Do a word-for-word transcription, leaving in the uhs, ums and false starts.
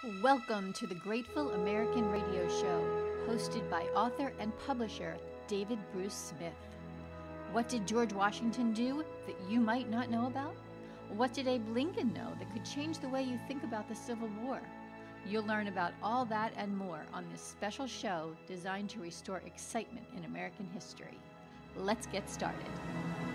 Welcome to the Grateful American Radio Show, hosted by author and publisher David Bruce Smith. What did George Washington do that you might not know about? What did Abe Lincoln know that could change the way you think about the Civil War? You'll learn about all that and more on this special show designed to restore excitement in American history. Let's get started.